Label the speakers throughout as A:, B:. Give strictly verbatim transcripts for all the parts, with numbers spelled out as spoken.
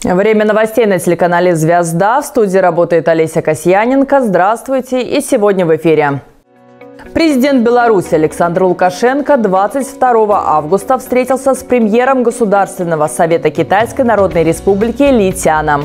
A: Время новостей на телеканале «Звезда». В студии работает Олеся Касьяненко. Здравствуйте. И сегодня в эфире. Президент Беларуси Александр Лукашенко двадцать второго августа встретился с премьером Государственного совета Китайской Народной Республики Ли Цяном.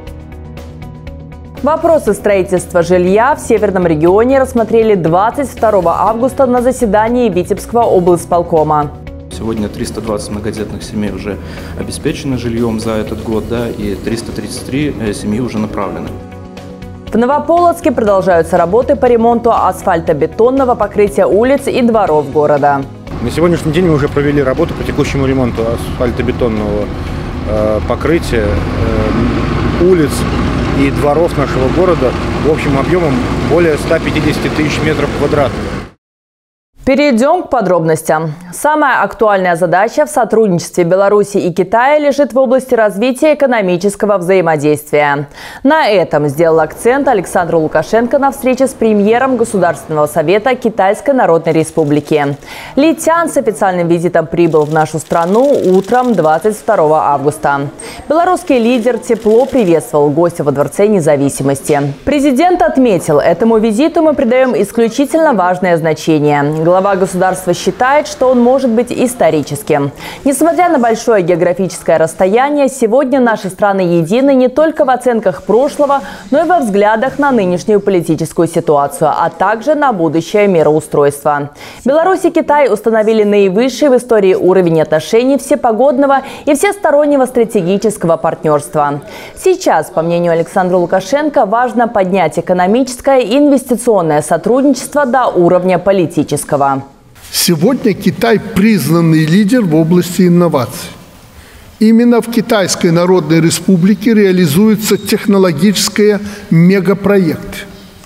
A: Вопросы строительства жилья в северном регионе рассмотрели двадцать второго августа на заседании Витебского облсполкома.
B: Сегодня триста двадцать многодетных семей уже обеспечены жильем за этот год, да, и триста тридцать три семьи уже направлены.
A: В Новополоцке продолжаются работы по ремонту асфальтобетонного покрытия улиц и дворов города.
C: На сегодняшний день мы уже провели работу по текущему ремонту асфальтобетонного э, покрытия э, улиц и дворов нашего города в общем объемом более ста пятидесяти тысяч метров квадратных.
A: Перейдем к подробностям. Самая актуальная задача в сотрудничестве Беларуси и Китая лежит в области развития экономического взаимодействия. На этом сделал акцент Александр Лукашенко на встрече с премьером Государственного совета Китайской Народной Республики. Ли Цян с официальным визитом прибыл в нашу страну утром двадцать второго августа. Белорусский лидер тепло приветствовал гостя во Дворце Независимости. Президент отметил, этому визиту мы придаем исключительно важное значение. Глава государства считает, что он может быть историческим. Несмотря на большое географическое расстояние, сегодня наши страны едины не только в оценках прошлого, но и во взглядах на нынешнюю политическую ситуацию, а также на будущее мироустройство. Беларусь и Китай установили наивысший в истории уровень отношений всепогодного и всестороннего стратегического партнерства. Сейчас, по мнению Александра Лукашенко, важно поднять экономическое и инвестиционное сотрудничество до уровня политического.
D: Сегодня Китай признанный лидер в области инноваций. Именно в Китайской Народной Республике реализуется технологический мегапроект.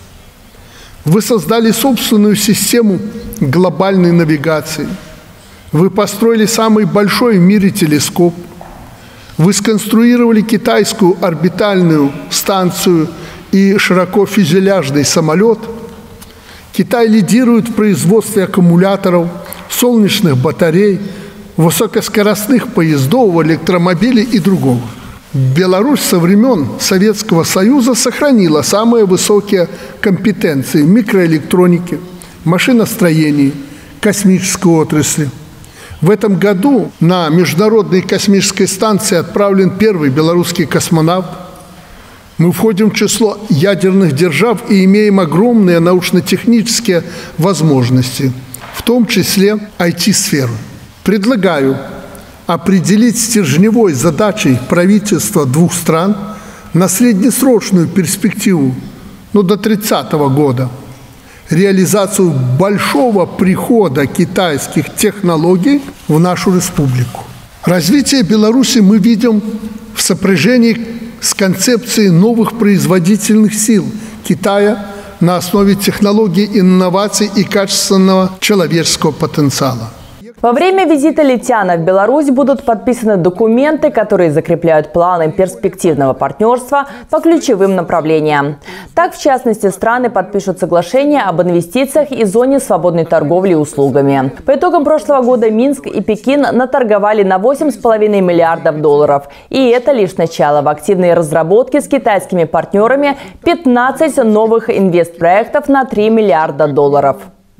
D: Вы создали собственную систему глобальной навигации. Вы построили самый большой в мире телескоп. Вы сконструировали китайскую орбитальную станцию и широкофюзеляжный самолет. Китай лидирует в производстве аккумуляторов, солнечных батарей, высокоскоростных поездов, электромобилей и другого. Беларусь со времен Советского Союза сохранила самые высокие компетенции в микроэлектронике, машиностроении, космической отрасли. В этом году на Международной космической станции отправлен первый белорусский космонавт. Мы входим в число ядерных держав и имеем огромные научно-технические возможности, в том числе ай ти-сферу. Предлагаю определить стержневой задачей правительства двух стран на среднесрочную перспективу, ну, до тридцатого года, реализацию большого прихода китайских технологий в нашу республику. Развитие Беларуси мы видим в сопряжении с концепцией новых производительных сил Китая на основе технологий, инноваций и качественного человеческого потенциала.
A: Во время визита Ли Цяна в Беларусь будут подписаны документы, которые закрепляют планы перспективного партнерства по ключевым направлениям. Так, в частности, страны подпишут соглашение об инвестициях и зоне свободной торговли услугами. По итогам прошлого года Минск и Пекин наторговали на восемь с половиной миллиардов долларов. И это лишь начало. В активной разработке с китайскими партнерами пятнадцать новых инвестпроектов на три миллиарда долларов.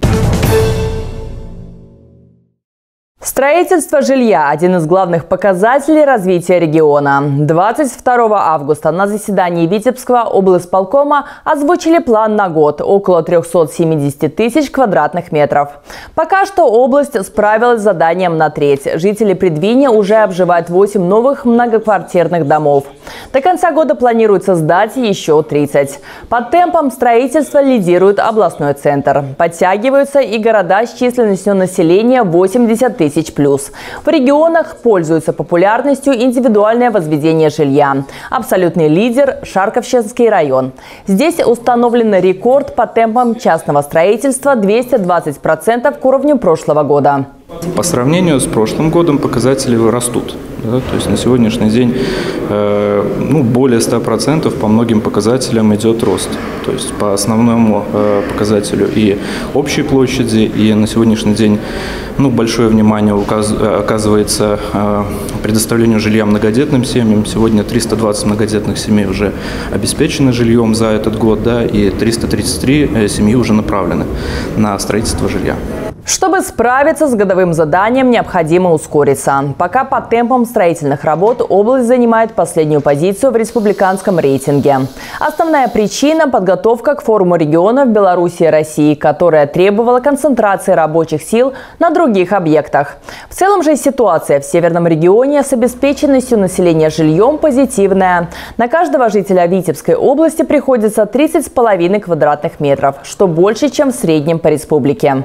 A: Строительство жилья – один из главных показателей развития региона. двадцать второго августа на заседании Витебского облсполкома озвучили план на год – около трёхсот семидесяти тысяч квадратных метров. Пока что область справилась с заданием на треть. Жители Предвиния уже обживают восемь новых многоквартирных домов. До конца года планируется сдать еще тридцать. По темпам строительства лидирует областной центр. Подтягиваются и города с численностью населения восемьдесят тысяч плюс. В регионах пользуются популярностью индивидуальное возведение жилья. Абсолютный лидер – Шарковщинский район. Здесь установлен рекорд по темпам частного строительства – двести двадцать процентов к уровню прошлого года.
B: По сравнению с прошлым годом показатели растут. Да, то есть на сегодняшний день э, ну, более ста процентов по многим показателям идет рост. То есть по основному э, показателю и общей площади, и на сегодняшний день ну, большое внимание указ, оказывается э, предоставлению жилья многодетным семьям. Сегодня триста двадцать многодетных семей уже обеспечены жильем за этот год, да, и триста тридцать три семьи уже направлены на строительство жилья.
A: Чтобы справиться с годовым заданием, необходимо ускориться. Пока по темпам строительных работ область занимает последнюю позицию в республиканском рейтинге. Основная причина – подготовка к форуму регионов Беларуси и России, которая требовала концентрации рабочих сил на других объектах. В целом же ситуация в северном регионе с обеспеченностью населения жильем позитивная. На каждого жителя Витебской области приходится тридцать с половиной квадратных метров, что больше, чем в среднем по республике.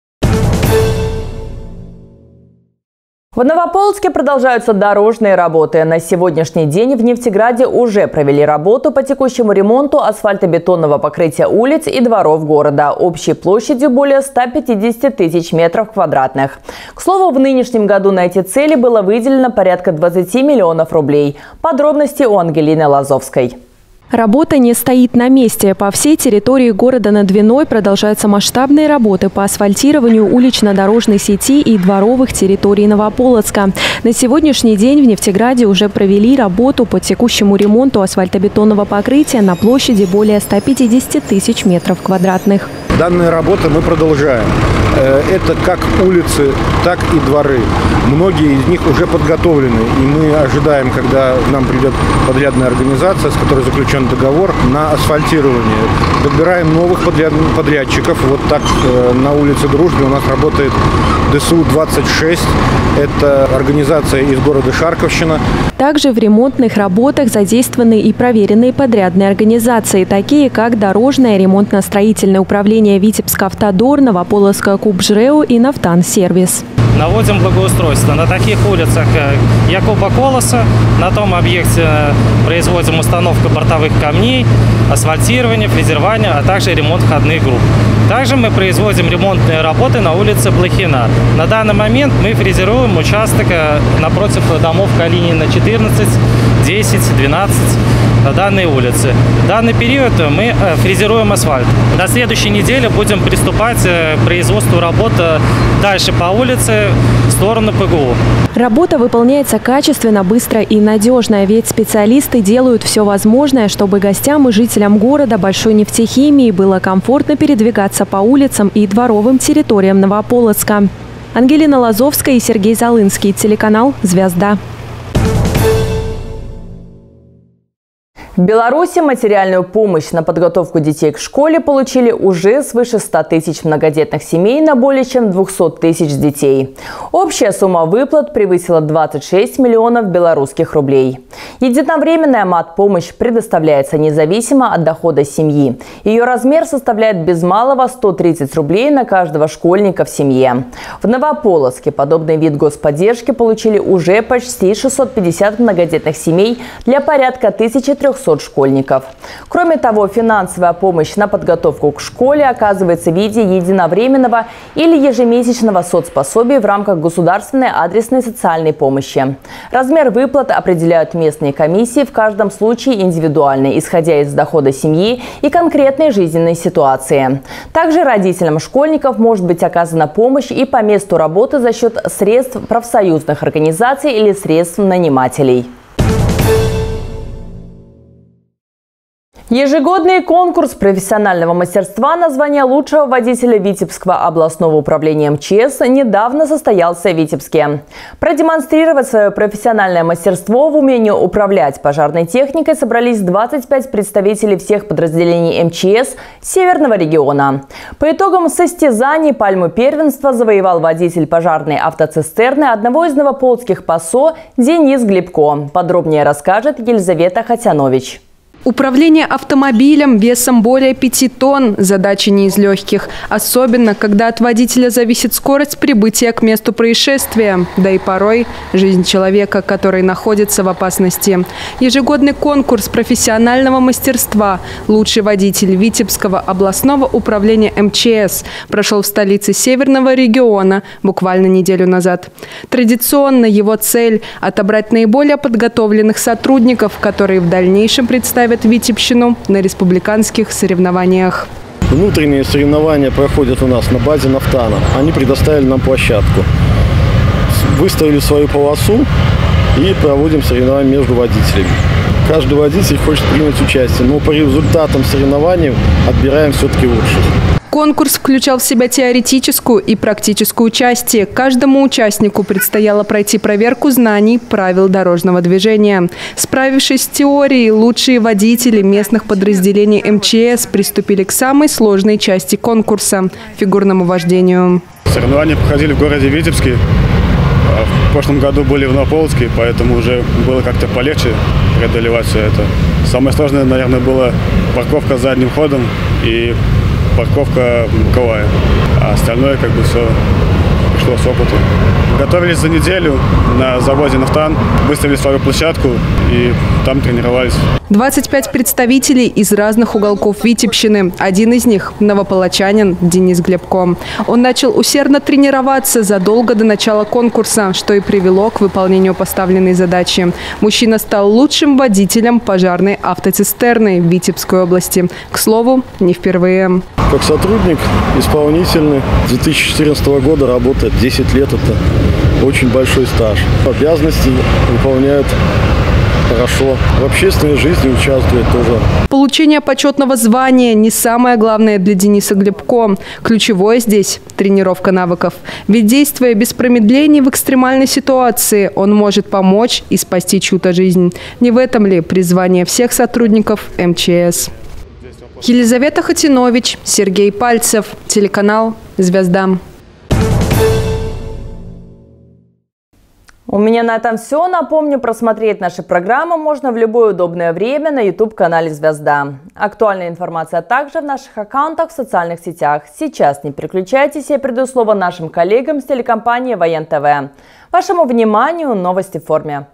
A: В Новополоцке продолжаются дорожные работы. На сегодняшний день в Нефтеграде уже провели работу по текущему ремонту асфальтобетонного покрытия улиц и дворов города общей площадью более ста пятидесяти тысяч метров квадратных. К слову, в нынешнем году на эти цели было выделено порядка двадцати миллионов рублей. Подробности у Ангелины Лазовской.
E: Работа не стоит на месте. По всей территории города на Двиной продолжаются масштабные работы по асфальтированию улично-дорожной сети и дворовых территорий Новополоцка. На сегодняшний день в Нефтеграде уже провели работу по текущему ремонту асфальтобетонного покрытия на площади более ста пятидесяти тысяч метров квадратных.
C: Данные работы мы продолжаем. Это как улицы, так и дворы. Многие из них уже подготовлены. И мы ожидаем, когда нам придет подрядная организация, с которой заключен договор на асфальтирование. Добираем новых подрядчиков. Вот так на улице Дружбы у нас работает ДСУ двадцать шесть. Это организация из города Шарковщина.
E: Также в ремонтных работах задействованы и проверенные подрядные организации, такие как Дорожное ремонтно-строительное управление Витебск-Автодор, Новополоцкая Кубжреу и Нафтан-сервис.
F: Наводим благоустройство на таких улицах, как Якуба Колоса. На том объекте производим установку бортовых камней, асфальтирование, фрезерование, а также ремонт входных групп. Также мы производим ремонтные работы на улице Блохина. На данный момент мы фрезеруем участок напротив домов Калинина четырнадцать, десять, двенадцать на данной улице. В данный период мы фрезеруем асфальт. На следующей неделе будем приступать к производству работ дальше по улице в сторону ПГУ.
E: Работа выполняется качественно, быстро и надежно, ведь специалисты делают все возможное, чтобы гостям и жителям города Большой нефтехимии было комфортно передвигаться по улицам и дворовым территориям Новополоцка. Ангелина Лазовская и Сергей Залынский, телеканал «Звезда».
A: В Беларуси материальную помощь на подготовку детей к школе получили уже свыше ста тысяч многодетных семей на более чем двухсот тысяч детей. Общая сумма выплат превысила двадцать шесть миллионов белорусских рублей. Единовременная мат-помощь предоставляется независимо от дохода семьи. Ее размер составляет без малого сто тридцать рублей на каждого школьника в семье. В Новополоцке подобный вид господдержки получили уже почти шестьсот пятьдесят многодетных семей для порядка тысячи трёхсот школьников. Кроме того, финансовая помощь на подготовку к школе оказывается в виде единовременного или ежемесячного соцпособия в рамках государственной адресной социальной помощи. Размер выплат определяют местные комиссии, в каждом случае индивидуально, исходя из дохода семьи и конкретной жизненной ситуации. Также родителям школьников может быть оказана помощь и по месту работы за счет средств профсоюзных организаций или средств нанимателей. Ежегодный конкурс профессионального мастерства на звание лучшего водителя Витебского областного управления МЧС недавно состоялся в Витебске. Продемонстрировать свое профессиональное мастерство в умении управлять пожарной техникой собрались двадцать пять представителей всех подразделений МЧС Северного региона. По итогам состязаний пальму первенства завоевал водитель пожарной автоцистерны одного из новополоцких ПАСО Денис Глебко. Подробнее расскажет Елизавета Хатянович.
G: Управление автомобилем весом более пяти тонн – задача не из легких. Особенно, когда от водителя зависит скорость прибытия к месту происшествия, да и порой жизнь человека, который находится в опасности. Ежегодный конкурс профессионального мастерства «Лучший водитель Витебского областного управления эм че эс» прошел в столице Северного региона буквально неделю назад. Традиционно его цель – отобрать наиболее подготовленных сотрудников, которые в дальнейшем представят Витебщину на республиканских соревнованиях.
H: Внутренние соревнования проходят у нас на базе «Нафтана». Они предоставили нам площадку. Выставили свою полосу и проводим соревнования между водителями. Каждый водитель хочет принять участие, но по результатам соревнований отбираем все-таки лучших.
G: Конкурс включал в себя теоретическую и практическую части. Каждому участнику предстояло пройти проверку знаний правил дорожного движения. Справившись с теорией, лучшие водители местных подразделений эм че эс приступили к самой сложной части конкурса – фигурному вождению.
I: Соревнования проходили в городе Витебске. В прошлом году были в Новополоцке, поэтому уже было как-то полегче преодолевать все это. Самое сложное, наверное, была парковка задним ходом и парковка боковая. А остальное как бы все пришло с опытом. Готовились за неделю на заводе «Нафтан», выставили свою площадку и там тренировались.
G: двадцать пять представителей из разных уголков Витебщины. Один из них – новополочанин Денис Глебко. Он начал усердно тренироваться задолго до начала конкурса, что и привело к выполнению поставленной задачи. Мужчина стал лучшим водителем пожарной автоцистерны в Витебской области. К слову, не впервые.
H: Как сотрудник исполнительный с две тысячи четырнадцатого года работает десять лет. Это очень большой стаж. Обязанности выполняют хорошо. В общественной жизни участвует тоже.
G: Получение почетного звания не самое главное для Дениса Глебко. Ключевое здесь – тренировка навыков. Ведь, действуя без промедлений в экстремальной ситуации, он может помочь и спасти чью-то жизнь. Не в этом ли призвание всех сотрудников эм че эс? Елизавета Хатинович, Сергей Пальцев, телеканал «Звезда».
A: У меня на этом все. Напомню, просмотреть наши программы можно в любое удобное время на ютуб-канале «Звезда». Актуальная информация также в наших аккаунтах в социальных сетях. Сейчас не переключайтесь, я передаю слово нашим коллегам с телекомпании «Воен ТВ». Вашему вниманию новости в форме.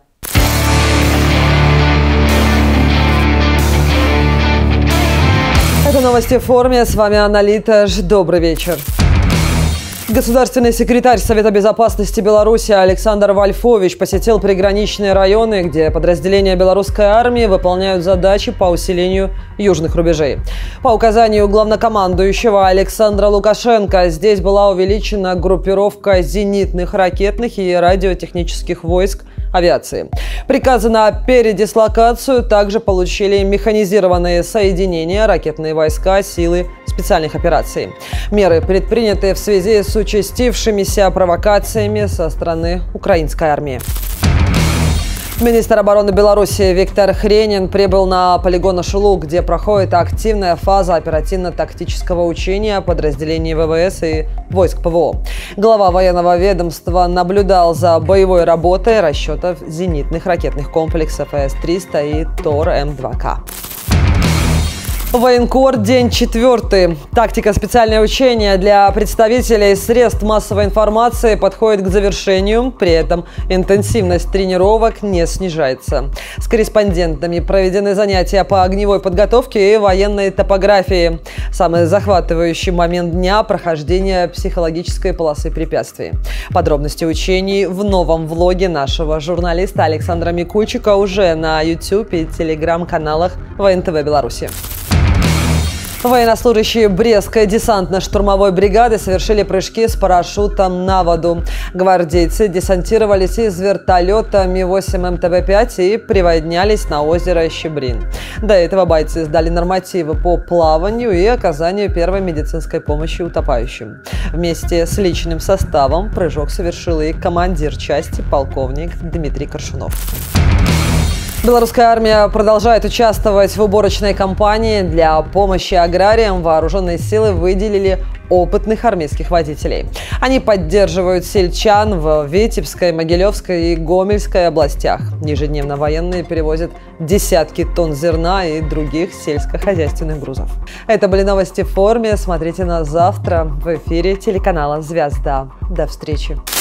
J: Это новости в форме. С вами Анна Литаж. Добрый вечер. Государственный секретарь Совета безопасности Беларуси Александр Вольфович посетил приграничные районы, где подразделения белорусской армии выполняют задачи по усилению южных рубежей. По указанию главнокомандующего Александра Лукашенко, здесь была увеличена группировка зенитных, ракетных и радиотехнических войск авиации. Приказы на передислокацию также получили механизированные соединения, ракетные войска, силы специальных операций. Меры предприняты в связи с участившимися провокациями со стороны украинской армии. Министр обороны Беларуси Виктор Хренин прибыл на полигон Ашулу, где проходит активная фаза оперативно-тактического учения подразделений вэ вэ эс и войск пэ вэ о. Глава военного ведомства наблюдал за боевой работой расчетов зенитных ракетных комплексов эс триста и Тор эм два ка. Военкор, день четвертый. Тактика специальное учение для представителей средств массовой информации подходит к завершению. При этом интенсивность тренировок не снижается. С корреспондентами проведены занятия по огневой подготовке и военной топографии. Самый захватывающий момент дня – прохождение психологической полосы препятствий. Подробности учений в новом влоге нашего журналиста Александра Микульчика уже на YouTube и телеграм-каналах Воен ТВ Беларуси. Военнослужащие Брестской десантно-штурмовой бригады совершили прыжки с парашютом на воду. Гвардейцы десантировались из вертолета Ми восемь эм тэ вэ пять и приводнялись на озеро Щебрин. До этого бойцы сдали нормативы по плаванию и оказанию первой медицинской помощи утопающим. Вместе с личным составом прыжок совершил и командир части полковник Дмитрий Коршунов. Белорусская армия продолжает участвовать в уборочной кампании. Для помощи аграриям вооруженные силы выделили опытных армейских водителей. Они поддерживают сельчан в Витебской, Могилевской и Гомельской областях. Ежедневно военные перевозят десятки тонн зерна и других сельскохозяйственных грузов. Это были новости в форме. Смотрите нас завтра в эфире телеканала «Звезда». До встречи.